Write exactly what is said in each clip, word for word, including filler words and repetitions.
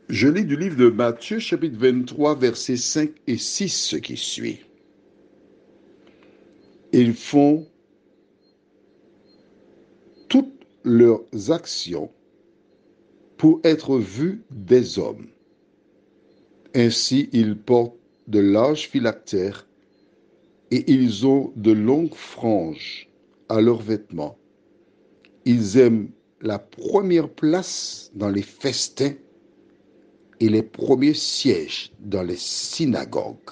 Je lis du livre de Matthieu, chapitre vingt-trois, versets cinq et six, ce qui suit. Ils font toutes leurs actions pour être vus des hommes. Ainsi, ils portent de larges phylactères et ils ont de longues franges à leurs vêtements. Ils aiment la première place dans les festins et les premiers sièges dans les synagogues.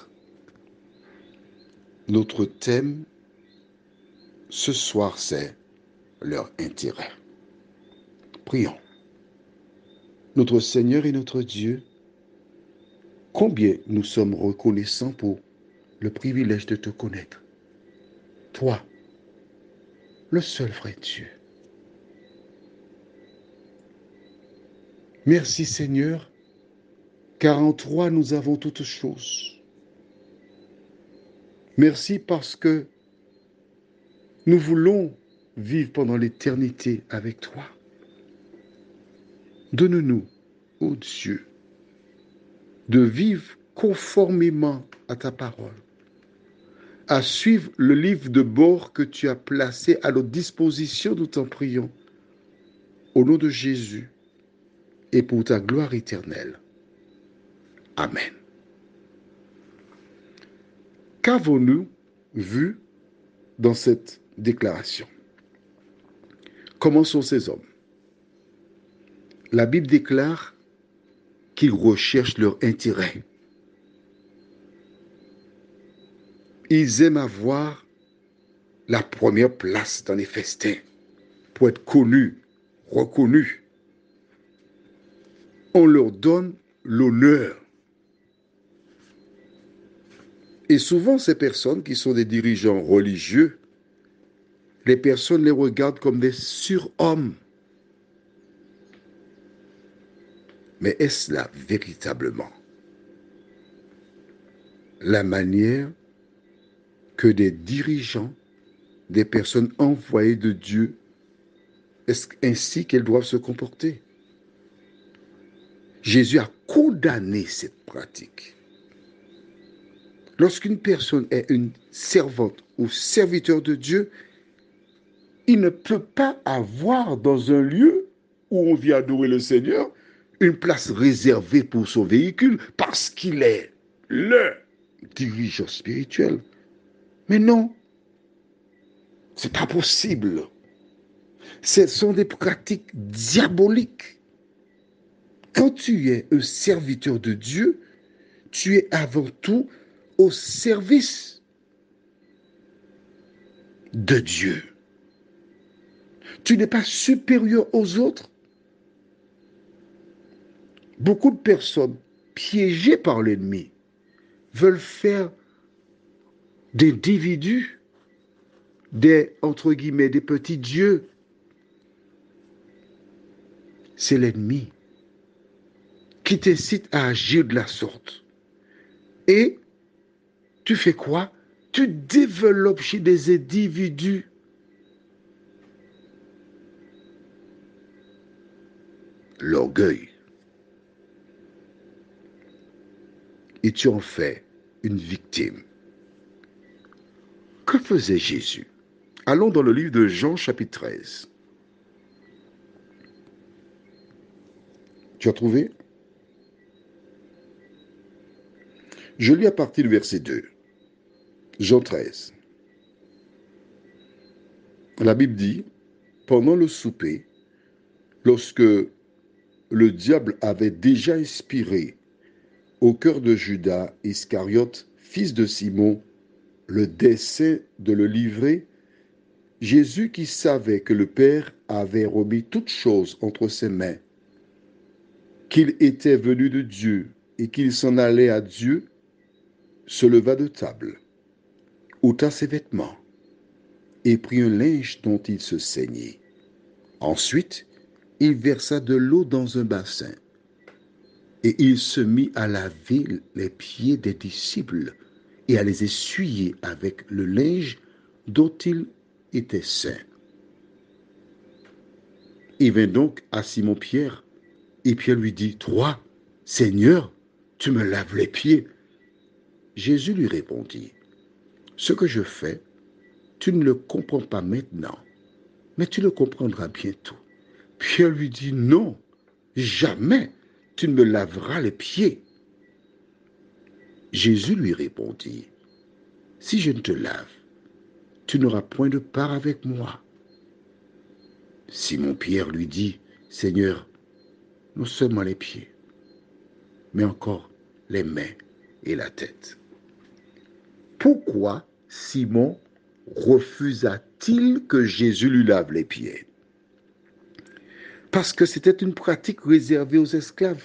Notre thème ce soir, c'est leur intérêt. Prions. Notre Seigneur et notre Dieu, combien nous sommes reconnaissants pour le privilège de te connaître. Toi, le seul vrai Dieu. Merci Seigneur, car en toi nous avons toutes choses. Merci parce que nous voulons vivre pendant l'éternité avec toi. Donne-nous, ô Dieu, de vivre conformément à ta parole, à suivre le livre de bord que tu as placé à notre disposition, nous t'en prions, au nom de Jésus et pour ta gloire éternelle. Amen. Qu'avons-nous vu dans cette déclaration? Comment sont ces hommes? La Bible déclare qu'ils recherchent leur intérêt. Ils aiment avoir la première place dans les festins pour être connus, reconnus. On leur donne l'honneur. Et souvent, ces personnes qui sont des dirigeants religieux, les personnes les regardent comme des surhommes. Mais est-ce là véritablement la manière que des dirigeants, des personnes envoyées de Dieu, est-ce ainsi qu'elles doivent se comporter? Jésus a condamné cette pratique. Lorsqu'une personne est une servante ou serviteur de Dieu, il ne peut pas avoir dans un lieu où on vient adorer le Seigneur une place réservée pour son véhicule parce qu'il est le dirigeant spirituel. Mais non, c'est pas possible. Ce sont des pratiques diaboliques. Quand tu es un serviteur de Dieu, tu es avant tout au service de Dieu. Tu n'es pas supérieur aux autres. Beaucoup de personnes piégées par l'ennemi veulent faire d'individus des, entre guillemets, des petits dieux. C'est l'ennemi qui t'incite à agir de la sorte. Et tu fais quoi? Tu développes chez des individus l'orgueil. Et tu en fais une victime. Que faisait Jésus? Allons dans le livre de Jean, chapitre treize. Tu as trouvé? Je lis à partir du verset deux. Jean treize. La Bible dit, pendant le souper, lorsque le diable avait déjà inspiré au cœur de Judas Iscariote, fils de Simon, le dessein de le livrer, Jésus, qui savait que le Père avait remis toutes choses entre ses mains, qu'il était venu de Dieu et qu'il s'en allait à Dieu, se leva de table, ôta ses vêtements et prit un linge dont il se ceignait. Ensuite, il versa de l'eau dans un bassin et il se mit à laver les pieds des disciples et à les essuyer avec le linge dont il était saint. Il vint donc à Simon-Pierre, et Pierre lui dit, « Toi, Seigneur, tu me laves les pieds. Jésus lui répondit, ce que je fais, tu ne le comprends pas maintenant, mais tu le comprendras bientôt. Pierre lui dit, non, jamais tu ne me laveras les pieds. Jésus lui répondit, si je ne te lave, tu n'auras point de part avec moi. Simon-Pierre lui dit, Seigneur, non seulement les pieds, mais encore les mains et la tête. Pourquoi Simon refusa-t-il que Jésus lui lave les pieds? Parce que c'était une pratique réservée aux esclaves.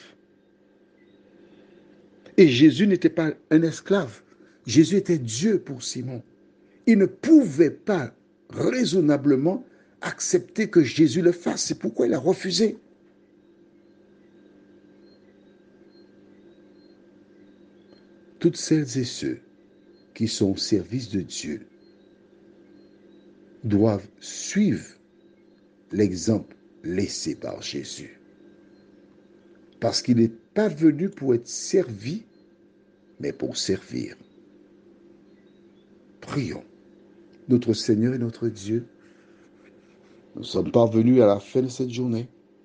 Et Jésus n'était pas un esclave. Jésus était Dieu pour Simon. Il ne pouvait pas raisonnablement accepter que Jésus le fasse. C'est pourquoi il a refusé. Toutes celles et ceux qui sont au service de Dieu doivent suivre l'exemple laissé par Jésus. Parce qu'il n'est pas venu pour être servi, mais pour servir. Prions. Notre Seigneur et notre Dieu, nous sommes parvenus à la fin de cette journée.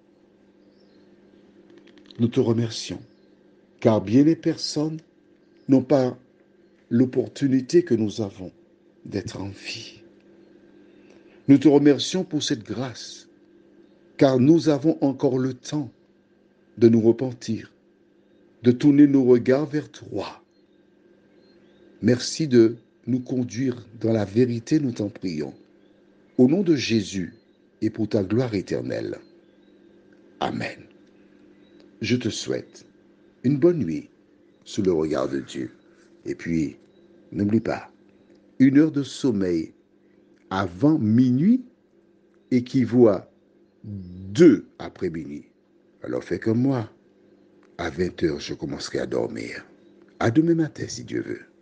Nous te remercions, car bien des personnes n'ont pas l'opportunité que nous avons d'être en vie. Nous te remercions pour cette grâce, car nous avons encore le temps de nous repentir, de tourner nos regards vers toi. Merci de nous conduire dans la vérité, nous t'en prions. Au nom de Jésus et pour ta gloire éternelle. Amen. Je te souhaite une bonne nuit sous le regard de Dieu. Et puis, n'oublie pas, une heure de sommeil avant minuit équivaut à deux après minuit. Alors fais comme moi. À vingt heures, je commencerai à dormir. À demain matin, si Dieu veut.